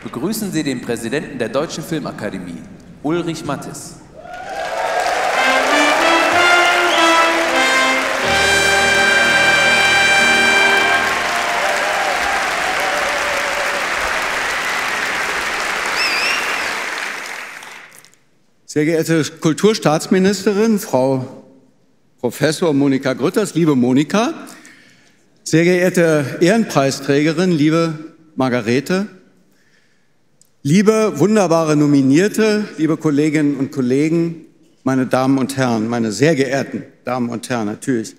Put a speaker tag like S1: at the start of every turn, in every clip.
S1: Begrüßen Sie den Präsidenten der Deutschen Filmakademie, Ulrich Mattes.
S2: Sehr geehrte Kulturstaatsministerin, Frau Professor Monika Grütters, liebe Monika, sehr geehrte Ehrenpreisträgerin, liebe Margarete, liebe wunderbare Nominierte, liebe Kolleginnen und Kollegen, meine Damen und Herren, meine sehr geehrten Damen und Herren natürlich.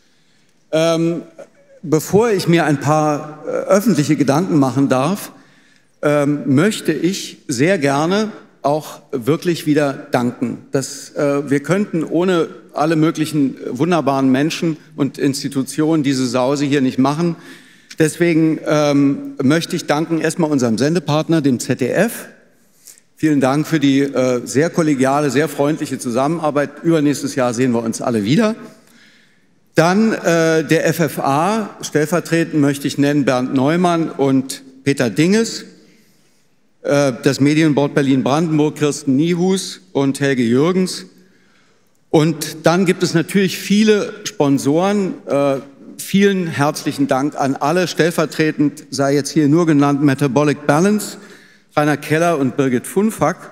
S2: Bevor ich mir ein paar öffentliche Gedanken machen darf, möchte ich sehr gerne auch wirklich wieder danken. Wir könnten ohne alle möglichen wunderbaren Menschen und Institutionen diese Sause hier nicht machen. Deswegen möchte ich danken erstmal unserem Sendepartner, dem ZDF. Vielen Dank für die sehr kollegiale, sehr freundliche Zusammenarbeit. Übernächstes Jahr sehen wir uns alle wieder. Dann der FFA, stellvertretend möchte ich nennen Bernd Neumann und Peter Dinges. Das Medienboard Berlin-Brandenburg, Kirsten Niehus und Helge Jürgens. Und dann gibt es natürlich viele Sponsoren. Vielen herzlichen Dank an alle. Stellvertretend sei jetzt hier nur genannt Metabolic Balance, Rainer Keller und Birgit Funfack.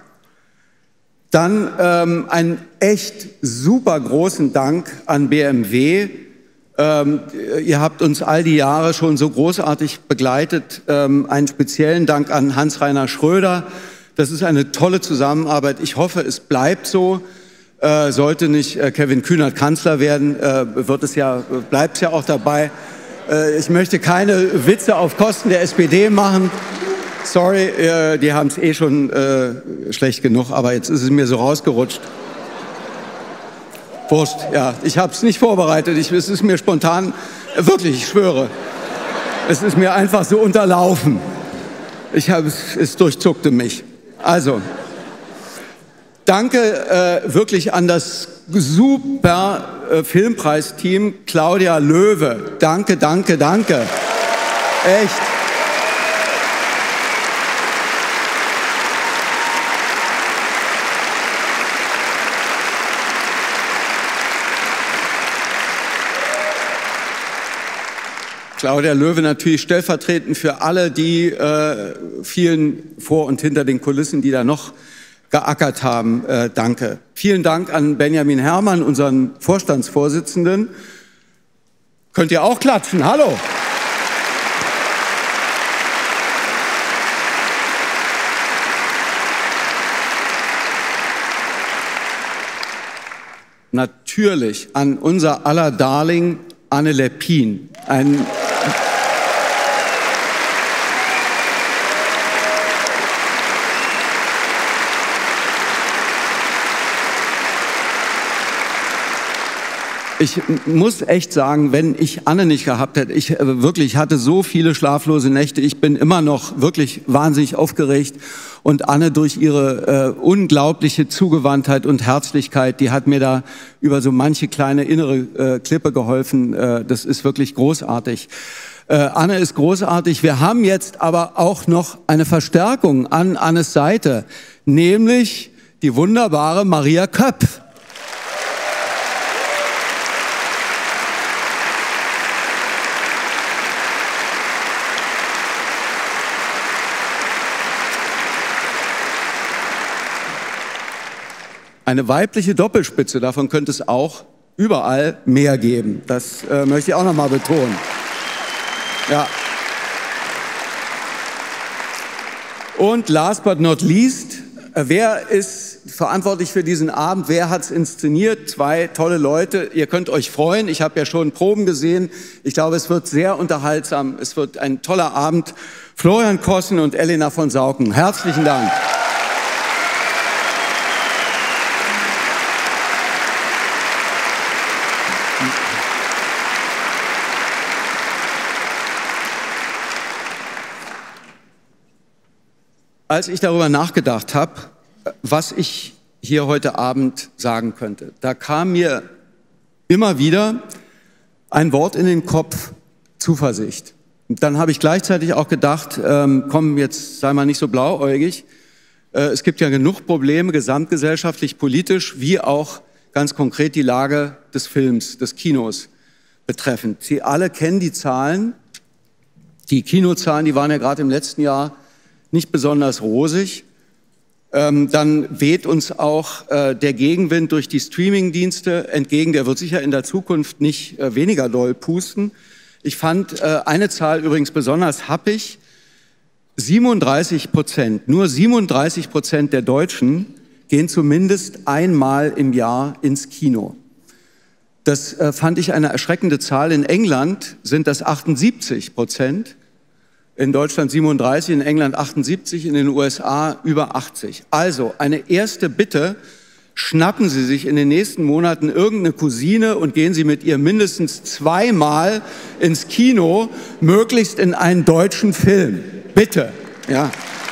S2: Dann einen echt super großen Dank an BMW. Ihr habt uns all die Jahre schon so großartig begleitet. Einen speziellen Dank an Hans-Rainer Schröder. Das ist eine tolle Zusammenarbeit. Ich hoffe, es bleibt so. Sollte nicht Kevin Kühnert Kanzler werden, bleibt es ja auch dabei. Ich möchte keine Witze auf Kosten der SPD machen. Sorry, die haben es eh schon schlecht genug, aber jetzt ist es mir so rausgerutscht. Wurscht, ja, ich habe es nicht vorbereitet, es ist mir spontan, wirklich, ich schwöre, es ist mir einfach so unterlaufen. Es durchzuckte mich. Also, danke wirklich an das super Filmpreisteam Claudia Löwe. Danke, danke, danke. Echt. Claudia Löwe natürlich stellvertretend für alle die vielen vor und hinter den Kulissen, die da noch geackert haben. Danke. Vielen Dank an Benjamin Herrmann, unseren Vorstandsvorsitzenden. Könnt ihr auch klatschen? Hallo. Natürlich an unser aller Darling Anne Leppin. Ich muss echt sagen, wenn ich Anne nicht gehabt hätte, ich hatte so viele schlaflose Nächte, ich bin immer noch wirklich wahnsinnig aufgeregt und Anne durch ihre unglaubliche Zugewandtheit und Herzlichkeit, die hat mir da über so manche kleine innere Klippe geholfen, das ist wirklich großartig. Anne ist großartig, wir haben jetzt aber auch noch eine Verstärkung an Annes Seite, nämlich die wunderbare Maria Köpf. Eine weibliche Doppelspitze, davon könnte es auch überall mehr geben. Das möchte ich auch noch mal betonen. Ja. Und last but not least, wer ist verantwortlich für diesen Abend? Wer hat es inszeniert? Zwei tolle Leute. Ihr könnt euch freuen. Ich habe ja schon Proben gesehen. Ich glaube, es wird sehr unterhaltsam. Es wird ein toller Abend. Florian Kossen und Elena von Sauken. Herzlichen Dank. Als ich darüber nachgedacht habe, was ich hier heute Abend sagen könnte, da kam mir immer wieder ein Wort in den Kopf: Zuversicht. Dann habe ich gleichzeitig auch gedacht, komm, jetzt sei mal nicht so blauäugig. Es gibt ja genug Probleme, gesamtgesellschaftlich, politisch, wie auch ganz konkret die Lage des Films, des Kinos betreffend. Sie alle kennen die Zahlen. Die Kinozahlen, die waren ja gerade im letzten Jahr nicht besonders rosig. Dann weht uns auch der Gegenwind durch die Streaming-Dienste entgegen. Der wird sicher in der Zukunft nicht weniger doll pusten. Ich fand eine Zahl übrigens besonders happig. 37%, nur 37% der Deutschen gehen zumindest einmal im Jahr ins Kino. Das fand ich eine erschreckende Zahl. In England sind das 78%. In Deutschland 37, in England 78, in den USA über 80. Also eine erste Bitte, schnappen Sie sich in den nächsten Monaten irgendeine Cousine und gehen Sie mit ihr mindestens zweimal ins Kino, möglichst in einen deutschen Film. Bitte, ja.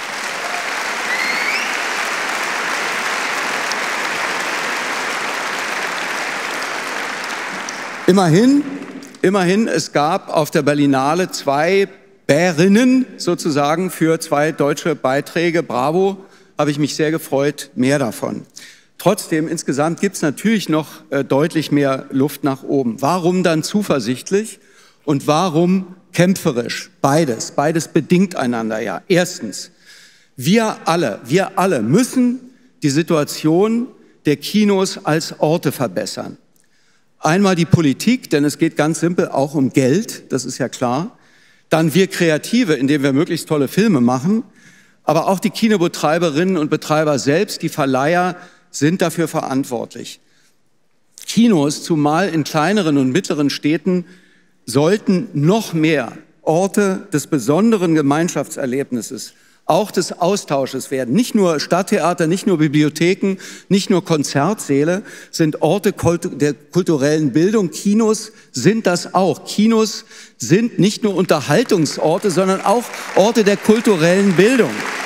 S2: Immerhin, es gab auf der Berlinale 2 Bärinnen sozusagen für 2 deutsche Beiträge. Bravo, habe ich mich sehr gefreut, mehr davon. Trotzdem, insgesamt gibt es natürlich noch deutlich mehr Luft nach oben. Warum dann zuversichtlich und warum kämpferisch? Beides bedingt einander ja. Erstens, wir alle müssen die Situation der Kinos als Orte verbessern. Einmal die Politik, denn es geht ganz simpel auch um Geld, das ist ja klar. Dann wir Kreative, indem wir möglichst tolle Filme machen. Aber auch die Kinobetreiberinnen und Betreiber selbst, die Verleiher, sind dafür verantwortlich. Kinos, zumal in kleineren und mittleren Städten, sollten noch mehr Orte des besonderen Gemeinschaftserlebnisses, auch des Austausches werden. Nicht nur Stadttheater, nicht nur Bibliotheken, nicht nur Konzertsäle sind Orte der kulturellen Bildung. Kinos sind das auch. Kinos sind nicht nur Unterhaltungsorte, sondern auch Orte der kulturellen Bildung.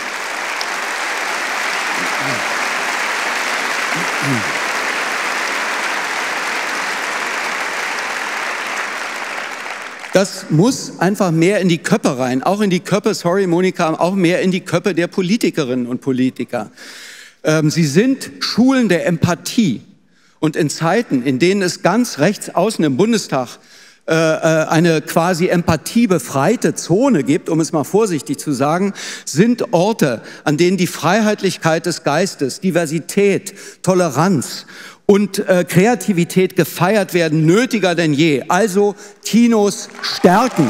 S2: Das muss einfach mehr in die Köpfe rein, auch in die Köpfe, sorry Monika, auch mehr in die Köpfe der Politikerinnen und Politiker. Sie sind Schulen der Empathie. Und in Zeiten, in denen es ganz rechts außen im Bundestag eine quasi empathiebefreite Zone gibt, um es mal vorsichtig zu sagen, sind Orte, an denen die Freiheitlichkeit des Geistes, Diversität, Toleranz und Kreativität gefeiert werden, nötiger denn je. Also Kinos stärken.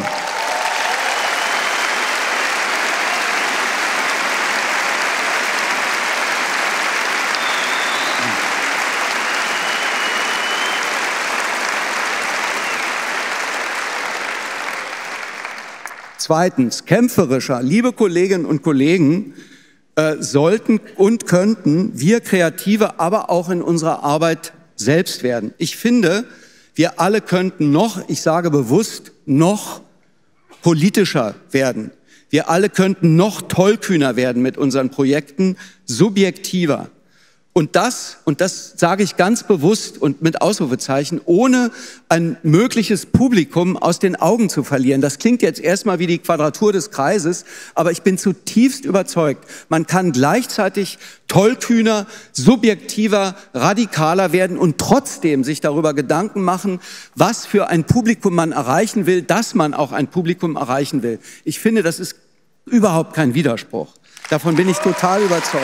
S2: Zweitens, kämpferischer, liebe Kolleginnen und Kollegen, sollten und könnten wir Kreative aber auch in unserer Arbeit selbst werden. Ich finde, wir alle könnten noch, ich sage bewusst, noch politischer werden. Wir alle könnten noch tollkühner werden mit unseren Projekten, subjektiver. Und das sage ich ganz bewusst und mit Ausrufezeichen, ohne ein mögliches Publikum aus den Augen zu verlieren. Das klingt jetzt erstmal wie die Quadratur des Kreises, aber ich bin zutiefst überzeugt, man kann gleichzeitig tollkühner, subjektiver, radikaler werden und trotzdem sich darüber Gedanken machen, was für ein Publikum man erreichen will, dass man auch ein Publikum erreichen will. Ich finde, das ist überhaupt kein Widerspruch. Davon bin ich total überzeugt.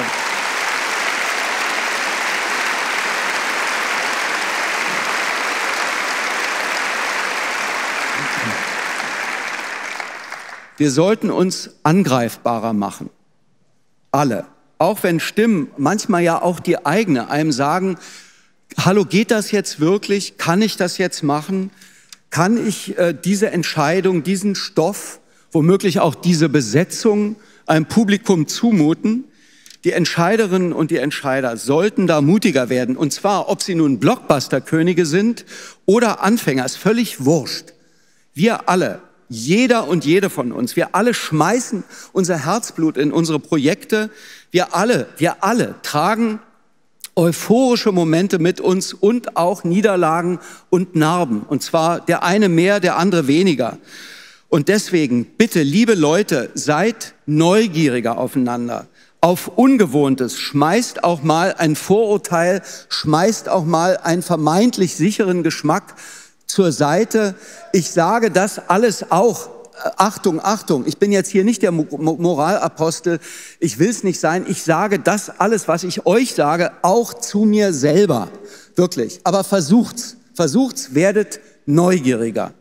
S2: Wir sollten uns angreifbarer machen. Alle. Auch wenn Stimmen, manchmal ja auch die eigene, einem sagen, hallo, geht das jetzt wirklich? Kann ich das jetzt machen? Kann ich diese Entscheidung, diesen Stoff, womöglich auch diese Besetzung einem Publikum zumuten? Die Entscheiderinnen und die Entscheider sollten da mutiger werden. Und zwar, ob sie nun Blockbuster-Könige sind oder Anfänger, ist völlig wurscht. Wir alle, jeder und jede von uns, wir alle schmeißen unser Herzblut in unsere Projekte. Wir alle tragen euphorische Momente mit uns und auch Niederlagen und Narben. Und zwar der eine mehr, der andere weniger. Und deswegen, bitte, liebe Leute, seid neugieriger aufeinander, auf Ungewohntes. Schmeißt auch mal ein Vorurteil, schmeißt auch mal einen vermeintlich sicheren Geschmack zur Seite. Ich sage das alles auch. Achtung, Achtung, ich bin jetzt hier nicht der Moralapostel, ich will es nicht sein. Ich sage das alles, was ich euch sage, auch zu mir selber. Wirklich. Aber versucht's, werdet neugieriger.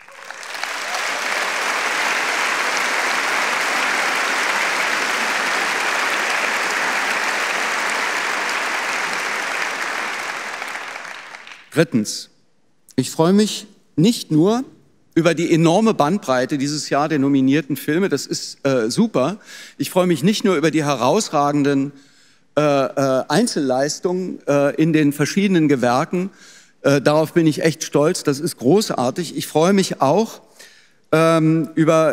S2: Drittens, ich freue mich nicht nur über die enorme Bandbreite dieses Jahr der nominierten Filme, das ist super. Ich freue mich nicht nur über die herausragenden Einzelleistungen in den verschiedenen Gewerken, darauf bin ich echt stolz, das ist großartig. Ich freue mich auch über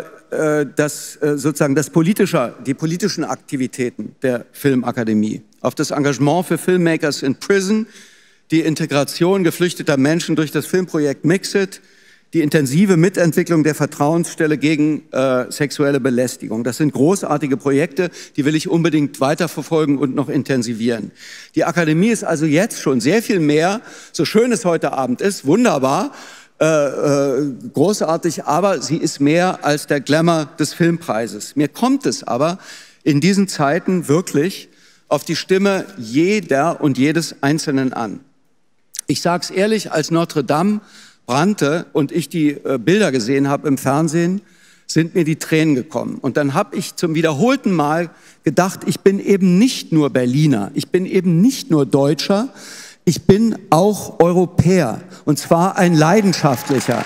S2: die politischen Aktivitäten der Filmakademie, auf das Engagement für Filmmakers in Prison, die Integration geflüchteter Menschen durch das Filmprojekt Mixit, die intensive Mitentwicklung der Vertrauensstelle gegen sexuelle Belästigung. Das sind großartige Projekte, die will ich unbedingt weiterverfolgen und noch intensivieren. Die Akademie ist also jetzt schon sehr viel mehr, so schön es heute Abend ist, wunderbar, großartig, aber sie ist mehr als der Glamour des Filmpreises. Mir kommt es aber in diesen Zeiten wirklich auf die Stimme jeder und jedes Einzelnen an. Ich sage es ehrlich, als Notre Dame brannte und ich die Bilder gesehen habe im Fernsehen, sind mir die Tränen gekommen. Und dann habe ich zum wiederholten Mal gedacht, ich bin eben nicht nur Berliner, ich bin eben nicht nur Deutscher, ich bin auch Europäer, und zwar ein leidenschaftlicher.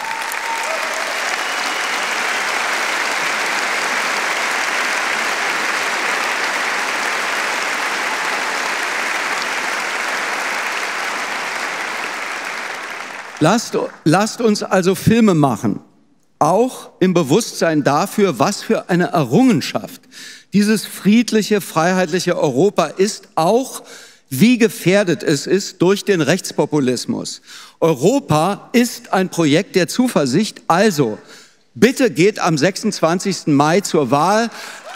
S2: Lasst uns also Filme machen, auch im Bewusstsein dafür, was für eine Errungenschaft dieses friedliche, freiheitliche Europa ist, auch wie gefährdet es ist durch den Rechtspopulismus. Europa ist ein Projekt der Zuversicht, also bitte geht am 26. Mai zur Wahl.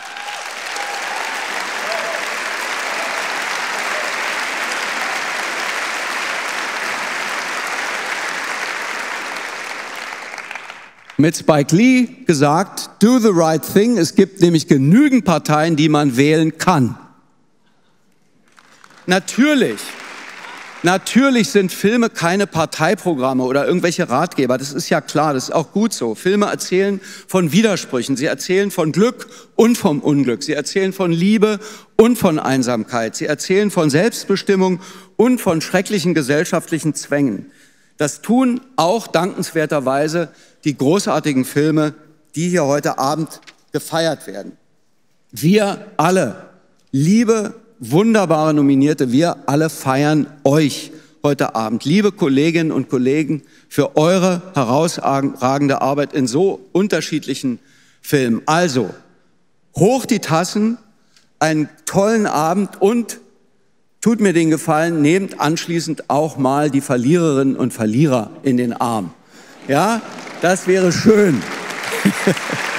S2: Mit Spike Lee gesagt, do the right thing. Es gibt nämlich genügend Parteien, die man wählen kann. Natürlich sind Filme keine Parteiprogramme oder irgendwelche Ratgeber. Das ist ja klar, das ist auch gut so. Filme erzählen von Widersprüchen. Sie erzählen von Glück und vom Unglück. Sie erzählen von Liebe und von Einsamkeit. Sie erzählen von Selbstbestimmung und von schrecklichen gesellschaftlichen Zwängen. Das tun auch dankenswerterweise die großartigen Filme, die hier heute Abend gefeiert werden. Wir alle, liebe, wunderbare Nominierte, wir alle feiern euch heute Abend. Liebe Kolleginnen und Kollegen, für eure herausragende Arbeit in so unterschiedlichen Filmen. Also, hoch die Tassen, einen tollen Abend und tut mir den Gefallen, nehmt anschließend auch mal die Verliererinnen und Verlierer in den Arm. Ja, das wäre schön.